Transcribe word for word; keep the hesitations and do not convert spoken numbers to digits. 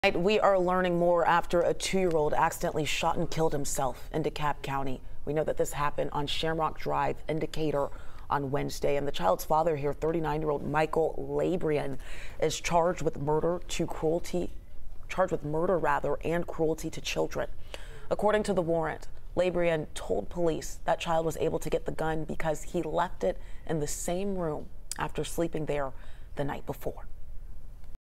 We are learning more after a two-year-old accidentally shot and killed himself in DeKalb County. We know that this happened on Shamrock Drive in Decatur on Wednesday, and the child's father here, thirty-nine-year-old Michael Labrian, is charged with murder to cruelty, charged with murder rather, and cruelty to children. According to the warrant, Labrian told police that child was able to get the gun because he left it in the same room after sleeping there the night before.